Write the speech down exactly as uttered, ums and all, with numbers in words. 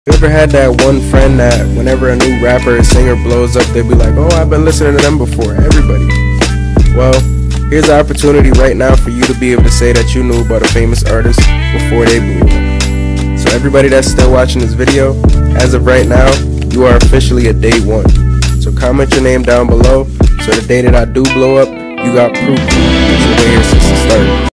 You ever had that one friend that whenever a new rapper or singer blows up, they'd be like, oh, I've been listening to them before? Everybody. Well, here's an opportunity right now for you to be able to say that you knew about a famous artist before they blew up. So everybody that's still watching this video, as of right now, you are officially a day one. So comment your name down below, so the day that I do blow up, you got proof that you've been here since the start.